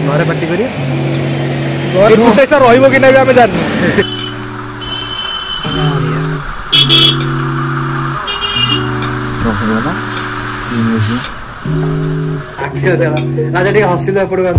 घरे पार्टी करेक्टा रही कि नहीं आम जान राजा हसिल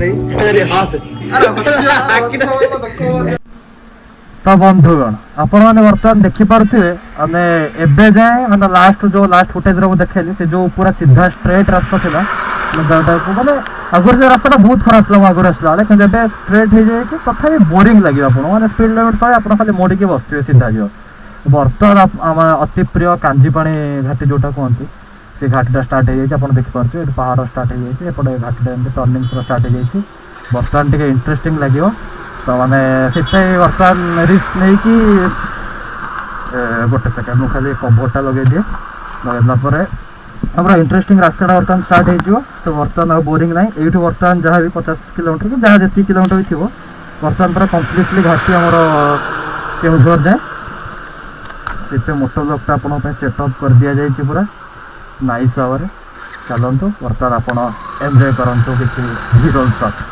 तो बंधुगण आपण मैंने बर्तमान देखिपे आम एबे जाए मैंने लास्ट फुटेज देखेली से जो पूरा सीधा स्ट्रेट रास्ता था मैंने आगुरी से रास्ता बहुत खराब था आगुरी आसला बेले स्ट्रेट हो जाए तथा बोरिंग लगे आपने स्पीड लिमिट पाए आप खाली मोड़िकी बसवे सीधा जो बर्तमान आम अति प्रिय कांजीपाणी घाटी जोटा कहते से घाटीटा स्टार्ट हो जाए देखिपे पहाड़ स्टार्ट हो जाए एपटे घाटीटा टर्निंग पूरा स्टार्ट हो जाए बर्तमान टे इंटरेस्टिंग लगे तो मैंने बर्तमान रिस्क नहीं कि गोटे सेकेंड मुझे खाली कभरटा लगे दिए लगेला हमारा इंटरेस्टिंग रास्ता बर्तमान स्टार्ट हो तो बर्तमान बोरिंग ना ये बर्तमान जहाँ भी 50 किलोमीटर कि जहाँ जी किलोमीटर भी थी बर्तमान पूरा कम्प्लीटली घाटी आमर केउझर जाए से मोटर ब्लॉकटा आपन सेटअप कर दि जाए पूरा नाइस भाव चलतु बर्तमान आप एंजॉय करूँ किसी हीरो शॉट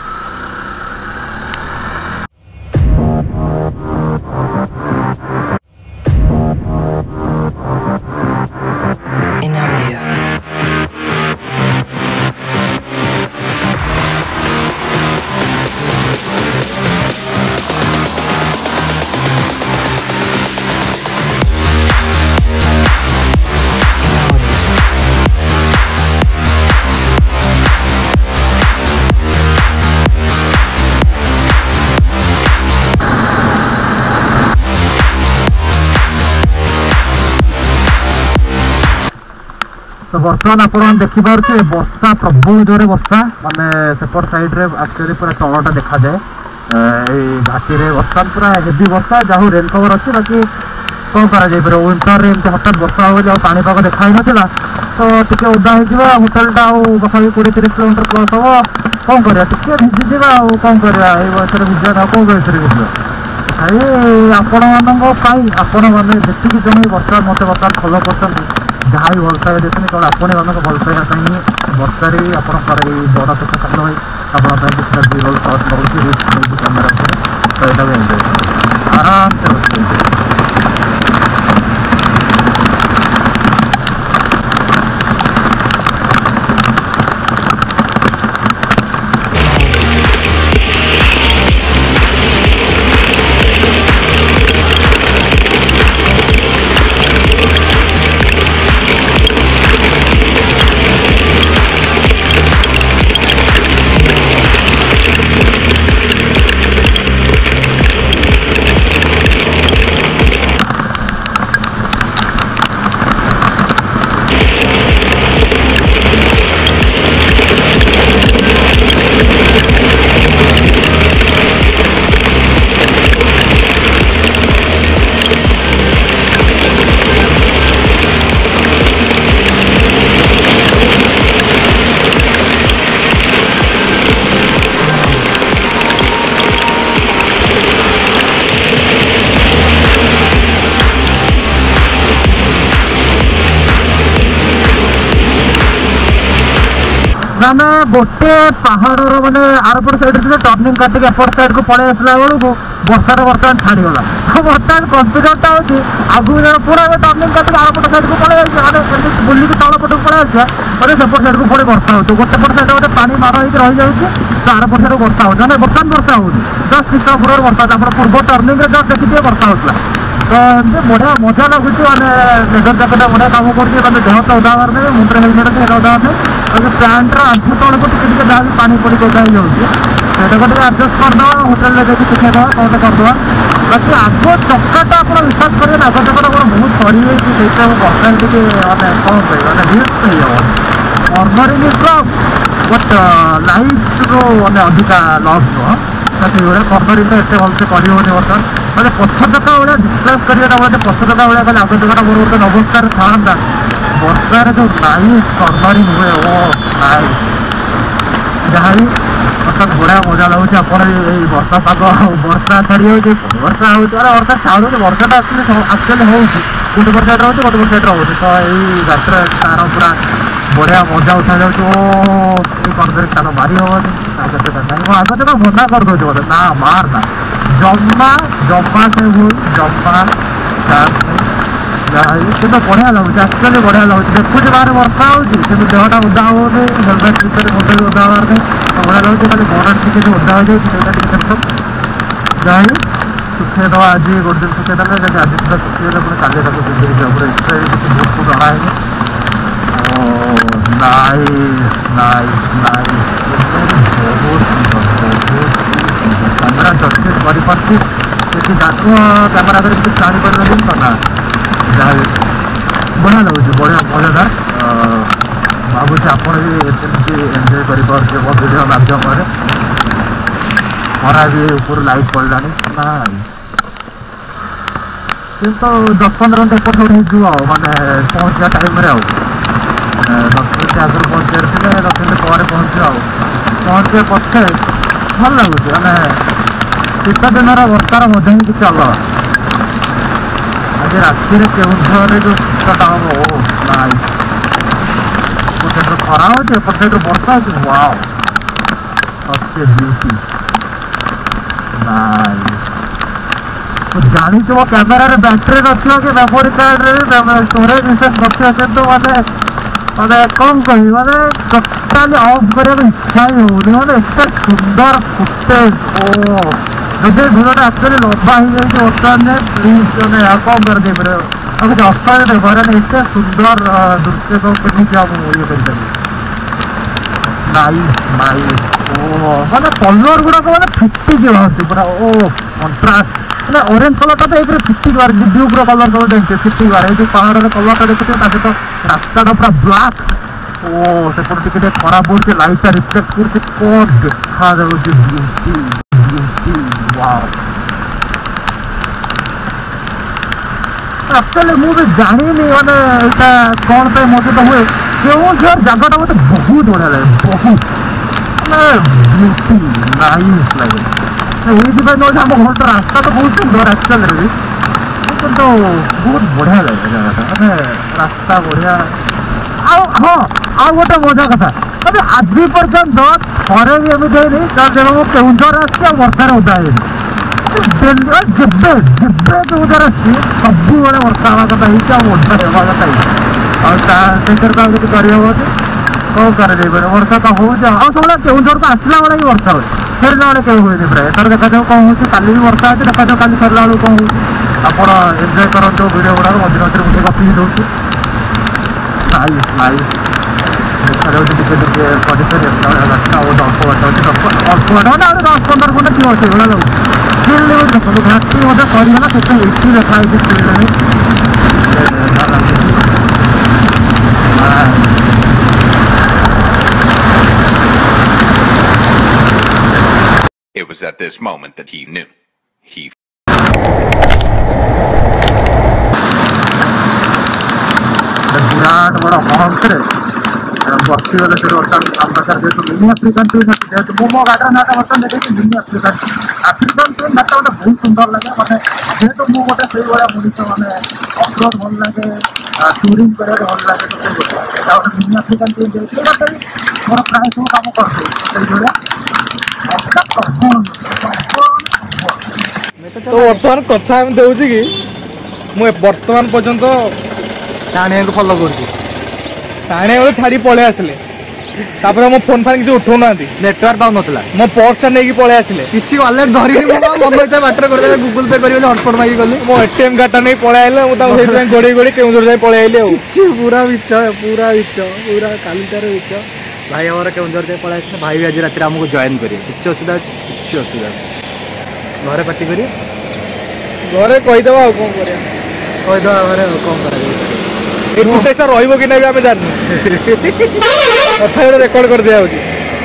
तो बर्तमान आप देखिपे वर्षा प्रबल जोरे वर्षा माने सेपट साइड रे एक्चुअली पूरा तलटा देखा जाए घाटी रे बर्तमान पूरा हेवी वर्षा जहाँ रेन कवर अच्छी बाकी कौन कर विंटर में हठात वर्षा हो पापाग देखा ही नाला तो टी ओदा हो होटेलटा कथा 20-30 किलोमीटर प्लस हम कौन कर भिजिजा कौन कर बयस भिजा कौन बयस भिजा आपण मैंने जी जमी बर्तमान मत बर्तमान फलो कर जहाँ भी भलपाया देते केवल आपण मानक भलपाया बर्षार आपंकर बड़ा तो कल भाई आपंकर किसी विरोल सर्ट नौ कैमेरा तो यहाँ भी एंजॉय आराम से मैंने गोटे पहाड़ मैंने आरपट साइड टर्निंग काटिक एपट साइड को पलि आसला बेलू वर्षार बर्तमान छाड़गला बर्तमान कन्फ्यूजनटा हो आगू पूरा टर्निंग काटिक आरपट साइड को पलि मैंने बुलिक तलपट को पलि आसा मैंने सेपट साइड को पुणी वर्षा हो गोटे पट साइड गोटे पानी मार हो रही जाए तो आरपट साइड वर्षा हो बर्तमान वर्षा हो जस्ट शीतपुर वर्षा आप पूर्व टर्निंग जस्ट देखिए वर्षा होता तो एमती बढ़िया मजा लगुच मैंने लेदर जैकेट बढ़िया कम कर देह तो ओदा हबार नहीं मुंडे हेलमेट से ओदा नहीं पैंट आंठू तौक टी जहाँ भी पानी पड़ी ओदा हो जाए आडजस्ट करदे होटेल में देखिए शिखेद कौन करदे बाकी आग चक्काटा आप विश्वास करेंगे आग चक्का बहुत सड़ी जाइए बर्तमान टी मैंने कौन कह रिस्क नहीं अर्नरिंग इज टफ बट लाइफ मैंने अधिका लस नुह से कर्नरिंग एत भलसे कर बर्तमान मैंने पछ चक्का भाया डिस्प्लेस करा पछ चक्का भाया कल आग चक्का मोर गोटे अवस्था था वर्षार जो नाइस कर्नरिंग हुए ओ नाइस जहाँ भी अर्थात बढ़िया मजा लगुच आप वर्षा पाग वर्षा छाड़ी हो वर्षा हो वर्षा छाड़ू वर्षाटा एक्चुअली हो गोटे पट साइड रोचे गोटे पट साइड रोचे तो यही रात्र तार पूरा बढ़िया मजा उठा जाऊँ। कनफिडेंस मारी हेनी आगे तो मना कर दो बोले ना मार ना जमा जमा से भूल जमा କିନ୍ତୁ ବଢ଼ିଆ ଲାଗୁଛି ଆକ୍ଚୁଆଲି ବଢ଼ିଆ ଲାଗୁଛି। ଦେଖୁଛି ବାହାରେ ବର୍ଷା ହେଉଛି କିନ୍ତୁ ଦେହଟା ଓଦା ହେଉନି ହେଲମେଟ୍ ଭିତରେ ମୁଣ୍ଡ ବି ଓଦା ହେବାର ନାହିଁ ବଢ଼ିଆ ଲାଗୁଛି। ଖାଲି ବଡ଼ ଟିକେ ଯେଉଁ ଓଦା ହୋଇଯାଇଛି ସେଇଟା ଟିକେ ଟେନସନ୍ ଯାଇ ଶୁଖେଇଦେବା ଆଜି ଗୋଟେ ଦିନ ଶୁଖେଇଦେଲେ ଯଦି ଆଜି ସୁଦ୍ଧା ଶୁଖିଗଲେ ପୁଣି କାଲି ତାକୁ ପିନ୍ଧିକି ଯିବା ପୁରା ଏତେ କିଛି ବହୁତ ଜଣା ହେଇନି। ବହୁତ କ୍ୟାମେରା ଜଷ୍ଟିସ୍ କରିପାରୁଛି ସେଠି ଯାକ କ୍ୟାମେରା ଧରି କିଛି ଜାଣିପାରିବନି ତ ନା ଯାହା ବଢ଼ିଆ ଲାଗୁଛି ବଢ଼ିଆ ମଜାଦାର। ଭାବୁଛି ଆପଣ ବି ଏମିତି ଏନ୍ଜୟ କରିପାରୁଥିବେ ମୋ ଭିଡ଼ିଓ ମାଧ୍ୟମରେ। ଖରା ବି ଉପରୁ ଲାଇଟ୍ ପଡ଼ିଲାଣି ନା କିନ୍ତୁ 10-15 ମିନିଟ୍ ଏପଟ ସେପଟ ହେଇଯିବ ଆଉ ମାନେ ପହଞ୍ଚିବା ଟାଇମ୍ରେ ଆଉ 10 ମିନିଟ୍ ଆଗରୁ ପହଞ୍ଚିବାର ଥିଲେ 10 ମିନିଟ୍ ପରେ ପହଞ୍ଚିବ ଆଉ ପହଞ୍ଚିବା ପଛେ ଭଲ ଲାଗୁଛି ମାନେ ଶୀତ ଦିନର ବର୍ଷାର ମଜା ହିଁ କିଛି ଅଲଗା। ଆଜି ରାତିରେ କେଉଁଝରରେ ଯେଉଁ ଶୀତଟା ହବ ଓ ନାଇଁ ଏପଟ ସାଇଡ଼୍ରୁ ଖରା ହେଉଛି ଏପଟ ସାଇଡ଼୍ରୁ ବର୍ଷା ହେଉଛି ୱାଓ ସଚ୍ ଏ ବିୟୁଟି ନାଇଁ। ଜାଣିଛୁ ମୋ କ୍ୟାମେରାରେ ବ୍ୟାଟେରୀ ନଥିବ କି ମେମୋରି କାର୍ଡ଼ରେ ଷ୍ଟୋରେଜ୍ ବିଶେଷ ନଥିବ କିନ୍ତୁ ମାନେ କ'ଣ କହିବି ମାନେ ଟୋଟାଲି ଅଫ୍ କରିବାକୁ ଇଚ୍ଛା ହିଁ ହେଉନି ମାନେ ଏତେ ସୁନ୍ଦର ଫୁଟେଜ୍ ଓ ଯଦି ଭିଡ଼ିଓଟା ଆକ୍ଚୁଆଲି ଲମ୍ବା ହେଇଯାଇଛି ବର୍ତ୍ତମାନ ପ୍ଲିଜ୍ ମାନେ ଆଉ କ'ଣ କରିଦେଇପାରିବ ଆଉ କିଛି ଅଫର୍ ଦେବ ମାନେ ଏତେ ସୁନ୍ଦର ଦୃଶ୍ୟକୁ କେମିତି ଆଉ ମୁଁ ଇଏ କରିପାରିବି। ନାଇ ଓ ମାନେ କଲର୍ ଗୁଡ଼ାକ ମାନେ ଫିଟିକି ବାହାରୁଛି ପୁରା ଓ କଣ୍ଟ୍ରାଷ୍ଟ ମାନେ ଅରେଞ୍ଜ କଲର୍ଟା ତ ଏଇଥିରେ ଫିଟିକି ବାହାରୁଛି ବ୍ଲୁର କଲର୍ ସବୁ ଦେଖିଛି ଫିଟିକି ବାହାରେ ଏଇ ଯେଉଁ ପାହାଡ଼ର କଲର୍ଟା ଦେଖୁଥିବେ ତା ସହିତ ରାସ୍ତାଟା ପୁରା ବ୍ଲାକ୍ ଓ ସେପଟେ ଟିକେ ଟିକେ ଖରାପ ପଡ଼ୁଛି ଲାଇଟ୍ଟା ରିଫ୍ଲେକ୍ଟ କରୁଛି କ'ଣ ଦେଖାଯାଉଛି ବିୟୁଟି ୱାଓ। ଆକ୍ଚୁଆଲି ମୁଁ ବି ଜାଣିନି ମାନେ ଏଇଟା କ'ଣ ପାଇଁ ମୋ ସହିତ ହୁଏ କେଉଁଝର ଜାଗାଟା ମୋତେ ବହୁତ ବଢ଼ିଆ ଲାଗେ ବହୁତ ମାନେ ବିୟୁଟି ନାଇସ୍ ଲାଗେ ଏଇଥିପାଇଁ ନଉଛି ଆମ ଘରଟା ରାସ୍ତା ତ ବହୁତ ସୁନ୍ଦର ଆକ୍ଚୁଆଲିରେ ବି କିନ୍ତୁ ବହୁତ ବଢ଼ିଆ ଲାଗେ ଜାଗାଟା ମାନେ ରାସ୍ତା ବଢ଼ିଆ। ଆଉ ହଁ ଆଉ ଗୋଟେ ମଜା କଥା ମାନେ ଆଜି ପର୍ଯ୍ୟନ୍ତ ଥରେ ବି ଏମିତି ହେଇନି ଯେବେ ମୁଁ କେଉଁଝର ଆସିଛି ଆଉ ବର୍ଷାରେ ଓଦା ହେଇନି ଯେବେ କେଉଁଝର ଆସିଛି ସବୁବେଳେ ବର୍ଷା ହେବା କଥା ହେଇଛି ଆଉ ଓଦା ହେବା କଥା ହେଇଛି ଆଉ ସେଇଥିରେ ତ ଆଉ କିଛି କରିହେବନି କ'ଣ କରାଯାଇପାରିବ ବର୍ଷା ତ ହେଉଛି ଆଉ ସବୁବେଳେ କେଉଁଝରକୁ ଆସିଲା ବେଳେ ବି ବର୍ଷା ହୁଏ ଫେରିଲା ବେଳେ କେବେ ହୁଏନି ପ୍ରାୟ ଏଥର ଦେଖାଯାଉ କ'ଣ ହେଉଛି କାଲି ବି ବର୍ଷା ଅଛି ଦେଖାଯାଉ କାଲି ଫେରିଲା ବେଳକୁ କ'ଣ ହେଉଛି ଆପଣ ଏନ୍ଜୟ କରନ୍ତୁ ଭିଡ଼ିଓ ଗୁଡ଼ାକ ମଝିରେ ମଝିରେ ମୁଁ ଟିକେ ଗପି ଦେଉଛି ନାଇଁ ଦେଖାଯାଉଛି ଟିକେ ଟିକେ ପରିସର ଏତେ ରାସ୍ତା ଆଉ ଅଳ୍ପ ବାଟ ଅଛି ଅଳ୍ପ ବାଟ ମାନେ ଆଉ 10-15 ଖଣ୍ଡେ ଥିବ ସେଇଭଳିଆ ଲାଗୁଛି ଫିଲ୍ ନେଉଛି ଦେଖନ୍ତୁ ଘାଟି ମଧ୍ୟ ସରିଗଲା କେତେ ଏଠି ଦେଖା ହେଇଛି ଫିଲ୍ଡରେ It was at this moment that he knew. Virat बड़ा हॉन्सरे बस्तीवाले से वर्तमान काम प्रकार जेहेतु मिनी आफ्रिकान टीम जेहेतु मो गाड़ी ना वर्तमान देखिए मिनी आफ्रिकान टीम गाड़ी गोटे बहुत सुंदर लगे मैंने जेहेतु मुझे गोटे से भाया मनीष मैंने अफरोड भल लगे टूरिंग कर भल लगे तो गोटे मिनी आफ्रिकान टीम देखिए मोर प्राय सब कम करते तो बर्तमान कथा दूसरी कि मुझे बर्तमान पर्यंत साणिया को फॉलो कर साणे बेले छाड़ी पलि आसिले मो फोन फान किसी उठाऊ ना नेटवर्क पाउन नथला मो पर्सटा नहीं पलि आसिले किछि वालेट धरि मन इच्छा बाटर कर गूगल पे करी हॉटस्पॉट मागी गली मो एटीएम कार्ड नहीं पलि आइले मु ताऊ सेइ गोड़ी गोड़ी केउंझर जाय पलि आइले किछि पूरा बिच पूरा कालिटार बिच भाई हमर केउंझर जाय पलि आसिले भाई आज रात हमको जॉइन करिए किछि असुविधा अछि किछि असुविधा घरे पार्टी करिए घरे कहि देबा आ कोन करिया कहि देबा घरे कोन करा ए फुटेजटा रहइबो कि नै आमे जाननु कथा रेकॉर्ड कर दिया होची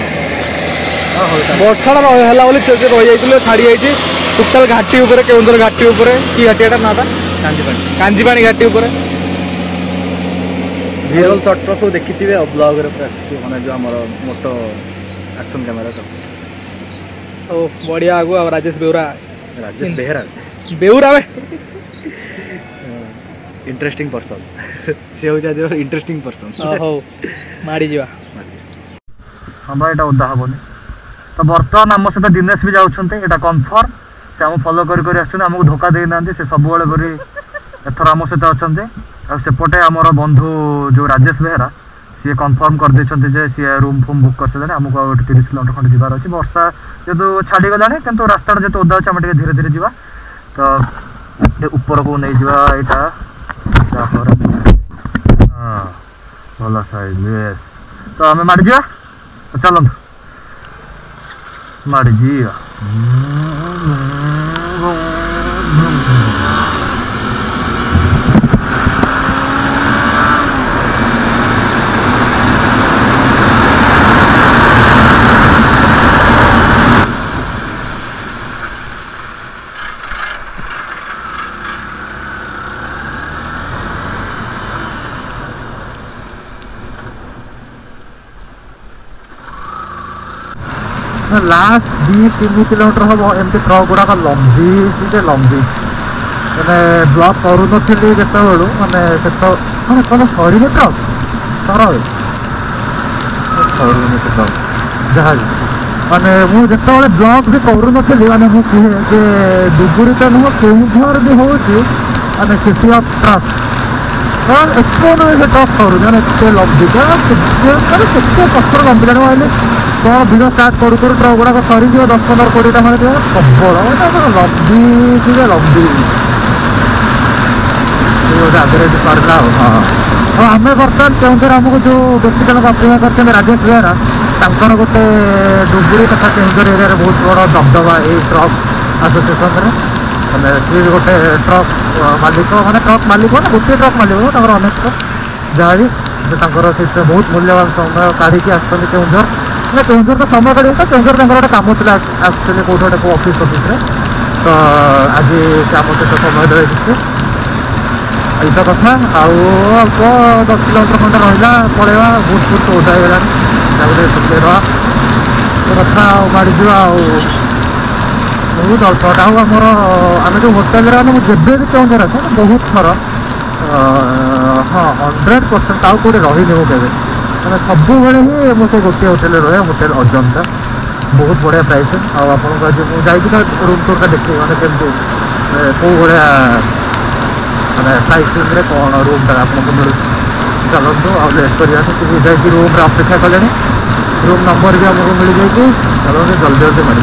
वर्षा हला बोली रही जाइए छाड़ी जाइए टोटाल घाटी ऊपर केउंझर घाटी ऊपर कि घाटीटा नाटा कांजीपाणी घाटी ऊपर विरल शॉट सब देखी थे ब्लॉग माने जो हमर मोटो एक्शन कैमरा तो ओ बढ़िया आगु राजेश बेउरा राजेश बेहरा बेउरा इंटरेस्टिंग पर्सन सी हूँ आज इंटरेस्टिंग पर्सन हौ माड़ी जा हाँ भाई यहाँ ओदा हेनी तो बर्तमान आम सहित दिनेश भी जाऊँच यहाँ कन्फर्म से आम फलो आमको धोखा देना से सब एथर आम सहित अच्छा सेपटे आमर बंधु जो राजेश बेहरा सी कन्फर्म कर देते सी रूम फूम बुक कर सारे आमको 30 किलोमीटर खंड जीवार अच्छी वर्षा जेहतु छाड़ीगला कि रास्ता जो ओदा अच्छे आम धीरे धीरे जावा तो ऊपर को नहीं जावा यहाँ हाँ भल साइड यस तो आम माड़ी जा चलत माड़ी जा लास्ट 2-3 किलोमीटर हम एमती ट्रक गुड़ाक लंबी मैंने ब्लॉक करूँ जिते मानने मैंने कौन सरी ट्रक सर जहाँ मानने मुझे ब्लॉक भी करूँ मानने मुझे जे डुगुरी तो नुह केउझर भी हूँ मानने सिटी ऑफ ट्रक एक्सप्लोर से ट्रक करूँ मैंने लंबी मैंने के कष्ट लंबी जाने तो भिड़ स्टार्ट करूँ ट्रक गुड़ाक सरी 10-15-20 मारे प्रबल लंबी लंबी आगे सरला हाँ हाँ आम बर्तमान केउझर आमको जो व्यक्ति जन अपेक्षा करते राजेश बेहरा गोटे डुगुरी तथा केउझर एरिया बहुत बड़ा दबदबा ये ट्रक आसोसिएसन मैंने सी गोटे ट्रक मालिक मैंने ट्रक मालिक ना गोटे ट्रक मालिक अनेक जहाँ भी से बहुत मूल्यवान समय काढ़ी आसुँच केउझर केउझर तो समय काढ़ी तो केउझर गोटे कम थी एक्चुअली कौटे गोटे ऑफिस तो आज से आम सहित समय दे यही कथा आउ अल्प 10 किलोमीटर खंडे रहा पलैया बहुत बहुत ओदा होगा सुखेरवा कथा माड़ी जा बहुत अल्पटा आमर आम जो होटेल मुझे भी केउझर आसे बहुत थर हाँ 100% आउ कौटे रही मुझे मैंने सब ही मुझे गोटे होटेल रहे होटेल अजंता बहुत बढ़िया प्राइस आपको मुझे रूम टूर देखिए मैंने केमती कौ भाया मैंने प्राइसिंग कौन रूम आपको मिलू चलतु आ लेट करवा जाकि रूम अपेक्षा कले रूम नंबर भी आमको मिल जाए चलते जल्दी जल्दी मारी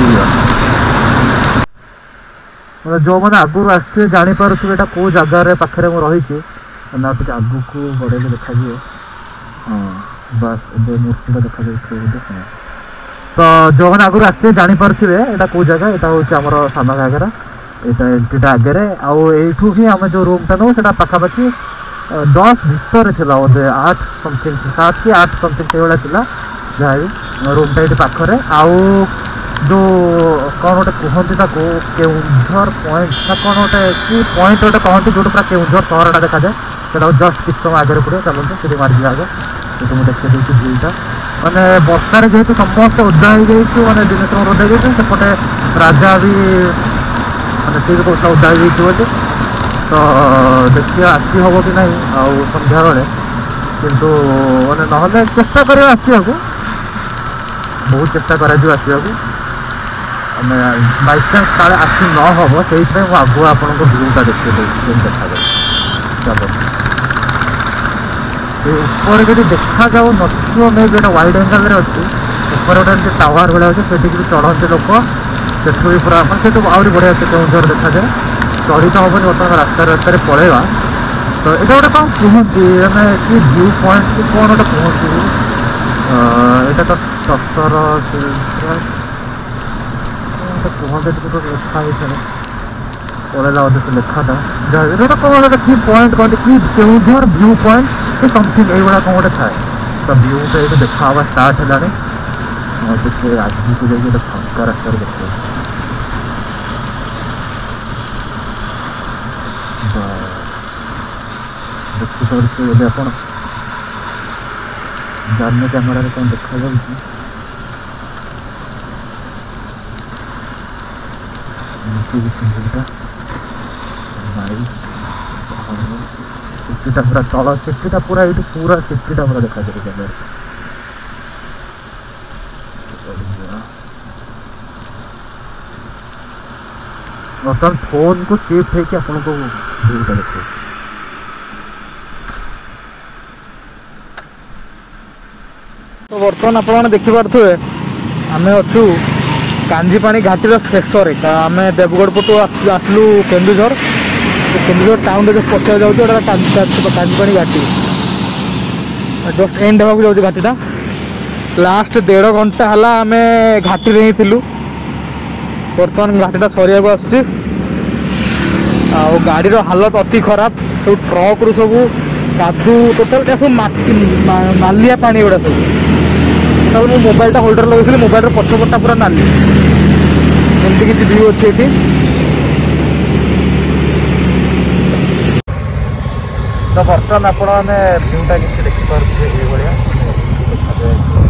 जो मैंने आगु आसते जापे यहाँ कौ जगार पाखे मुझे रही ना टे आगू को बढ़े देखा हाँ बस ए मूर्ति देखा हाँ तो जो मैंने आगुरी आसते जापे यहाँ कौ जगह यहाँ हूँ आम सान घाघरा यहाँ एंट्रीटा आगे आठू ही आम जो रूमटा नौ से पाखापाखि 10 भितर था बोधे 8 समथिंग 7 कि 8 समथिंग से भाया जहाँ भी रूमटा ये पाखे आउ जो कौन गोटे कहती केउझर पॉइंट ना कौन गोटे कि पॉइंट गोटे कहती जो पूरा केउझर सहरटा देखा जाए से जस्ट किस समय आगे पड़े चलते सीधी मार्ग आगे तो मुझे देखते भ्यूटा मैंने बर्षार जेहतु समस्त ओदा हो मैंने दिनेश ओदा होपटे राजा भी मैंने सी भी कहता ओदा हो तो देखिए आसी हम कि नहीं आउ सन्ध्या बेले किंतु मैंने ना चेष्टा करा आसवा बहुत चेष्टा करा मैंने बाईचान्स काले आसी न हम से आगुआ आपको भ्यूटा देखिए देखा जाए चलो ऊपर जो देखा जाऊ नथियो मे भी वाइड एंगल अच्छी ऊपर गोटे टावर भाया अच्छे से चढ़ते लोक से पूरा से आहरी बढ़िया से केउझर देखा जाए चढ़ी तो हेनी बर्तमान रास्ता रास्ता पलैया तो ये गोटे कौन कहती मैंने कि व्यू पॉइंट कि कौन गोटे कहती यहाँ तो सतर कहते लिखा पलैला बोधे से लेखाटा जहाँ कौन गोटे कि पॉइंट कहते कि केउझर व्यू पॉइंट कि समथिंग ये कौन गोटे थाए तो व्यूटा ये देखा स्टार्ट है देखिए आज को जाइए फांका रास्ता देखिए देखिए आप जाने कैमेरा कौन देखा जाए मारी सिटीटा पूरा तल सिटीटा पूरा ये पूरा सिटीटा पूरा देखा जाए बर्तमान फोन को शिफ्ट है कि आपको देखिए तो बर्तमान आप देखिपे आम अच्छु कांजीपाणी घाटीर शेष आम देवगढ़ पटू आसलु केन्दुझर केन्दुझर टाउन जो पचा जाऊँ कांजीपाणी घाटी जस्ट एंड होगा जाऊँ घाटीटा लास्ट 1.5 घंटा है आम घाटी ही थिलु बर्तमान घाटीटा सरिया आसुची गाड़ी हालत अति खराब सब ट्रक रु सब कादू टोटाल सब नालिया पानी गुड़ा सब मो मोबाइलटा होल्डर लगे मोबाइल पछपटा पूरा नाली एमती किसी व्यू अच्छे ये तो बर्तमान आपने व्यूटा किसी देखिपे ये भाया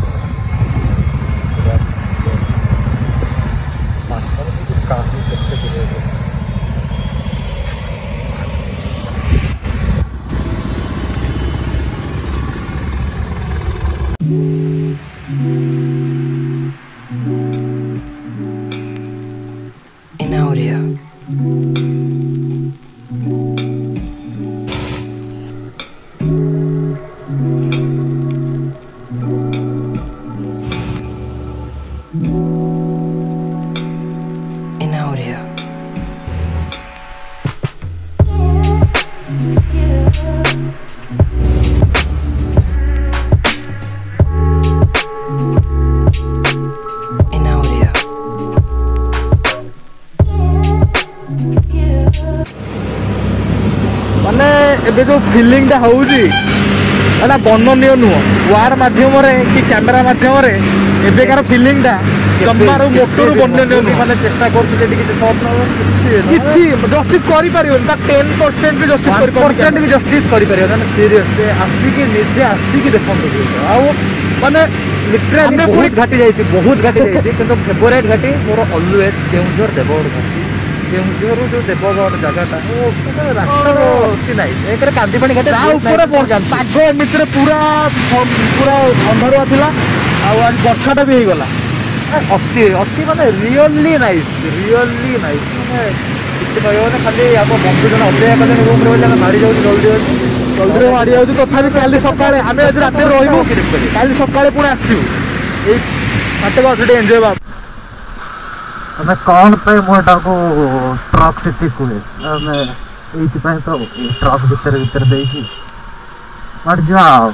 माने एबे जो फिलिंगटा होउजी एटा वर्णनीय नुह वार माध्यम कि कैमेरा माध्यम एबेकार फिलिंगटा जमार मोटर वर्णनीय नुह माने चेष्टा करते किसी शॉट किसी जस्टिस करि परिबन ता 10% भी जस्टिस करि 1% भी जस्टिस करि परिबन ना सीरियसली आसिकी निजे आसिकी देखंतु आ माने लिटरली बहुत घाटी जाइए बहुत घाटी जाइए किंतु फेवरेट घाटी मोर ऑलवेज केउंझर देवगढ़ घाटी केउंझर जो देवगढ़ जगहटा वो रास्ता कि नहीं एक कांदीपाणी घाटी पाग एमती पूरा पूरा अंधारुआ थिला आज वर्षाटा भी हो गला अति अति माने रियली नाइस माने किसी कहना खाली आप बंधु जन अपेक्षा कले रूम रे मारी जाऊँ जल्दी मारी जाऊँ तथापि काली सकाଳେ आम आज रात रही काली सकाଳେ पुणी आसू मत एंजॉय बा मैं कौन पे मोटा को ट्रक सिटी कुए मैं ये तो ट्रक भीतर देखी मर जाओ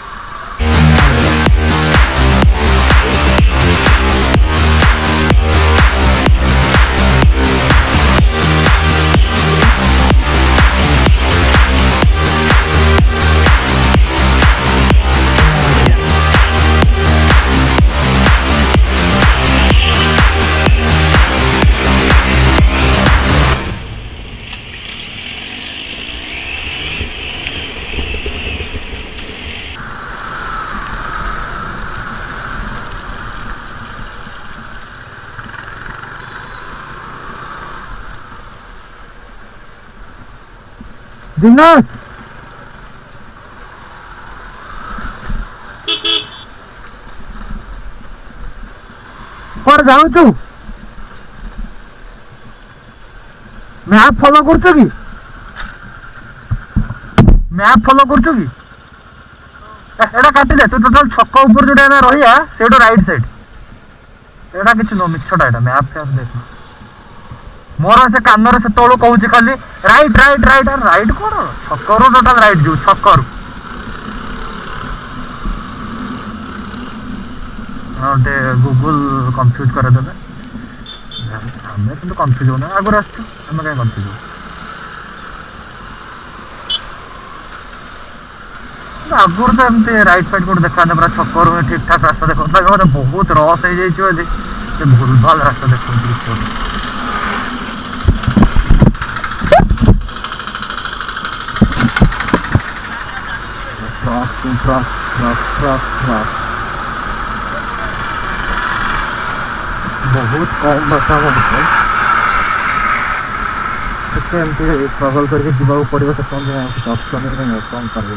दिनेश पर जाऊ तू मैप फॉलो कर कि मैप फॉलो कर कि एटा काटी दे तू टोटल छक ऊपर जोटा रहिया सेटा राइट साइड एटा किछ नो मिछटा एटा मैप क्या देख मोर से कानर से तळु कहूची खाली राइट राइट राइट और राइट कोन छकरो टोटल राइट जो छकर नोटे गूगल कंफ्यूज कर देबे हमें तो कंफ्यूज होना आगर आछू हमें काय कंफ्यूज हो आगर तो एमते राइट साइड कोड देखा पूरा छकर ठीक ठाक रास्ता देखो लगे बहुत रस हो जाइए भूल भाल रास्ता देखो बहुत कम बता मत एमती स्ट्रगल करके जीवा पड़ो से कुछ ऑप्शन नहीं कौन कर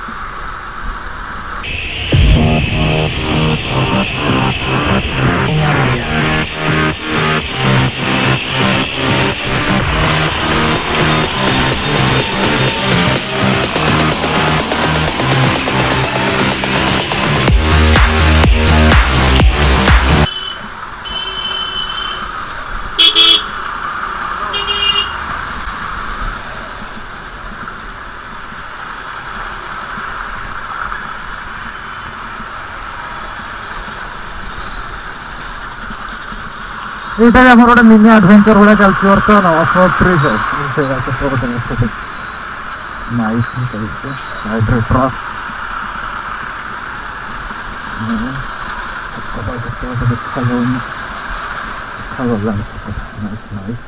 এইটা আমার একটা মিনি অ্যাডভেঞ্চার হয়ে চলছে বর্তমান অফরোড ট্রিপ নাইস চলছে সাইডে ট্রাক দেখা যায়নি খাবার নাইস নাইস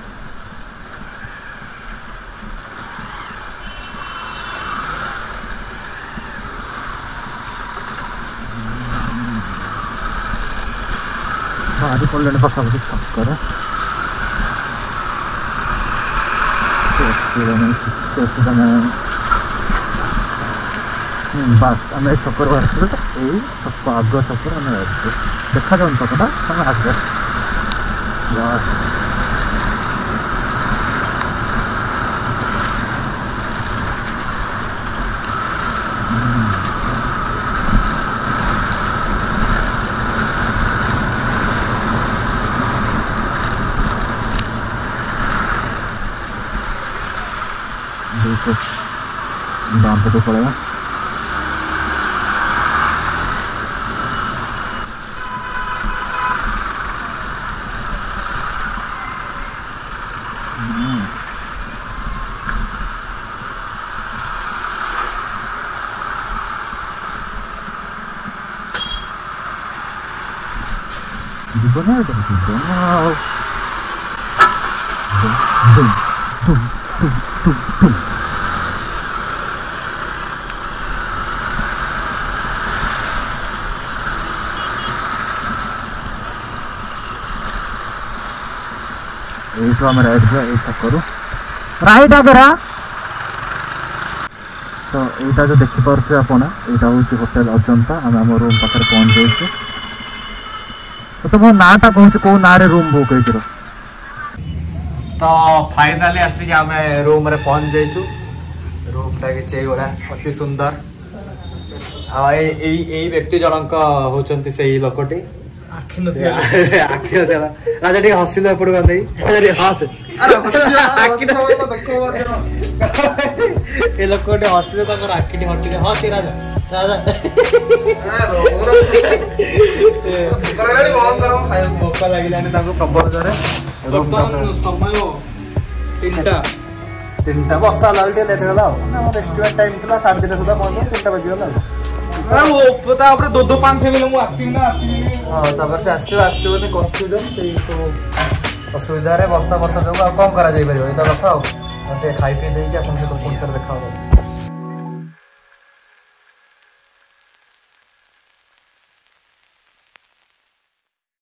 भारी पड़े पाखापाखि छक्कर बस आम छक्कर बाहर यही छक आग छक्कर आम देखा जाऊन छकटा आम आगे बस दाम पे तो पड़ेगा जीवन এইটো আমি রাইট এইটা করু রাইট আগেরা তো এইটা যে দেখি পারছে আপনা এইটা হচ্ছে হোটেল অজন্তা আমি আমার রুম পাখে পৌঁছ যাইছি তো তোমার নাটা কৌছি কোন নারে রুম বুক হইছিল तो फाइनाली आसिक आम रूम रे पहुंच जाइछु रूम टा कि एगोड़ा अति सुंदर आई व्यक्ति जनक होचंती से लोकटी आखि राजा टी हसिल एपड़ गई राजा हस ए लोकटी हसिल आखि हटि हस राजा राजा भोक लगे प्रबल जरे समय 3टा वर्षा लाल लेट गला रेस्टोरेंट टाइम था 3:30 सुधा पहुंच 3टा बजी गला दो 5 मिनट से आसो कन्फ्यूजन से असुविधा वर्षा जो कौन करा कथा खाई पी देखा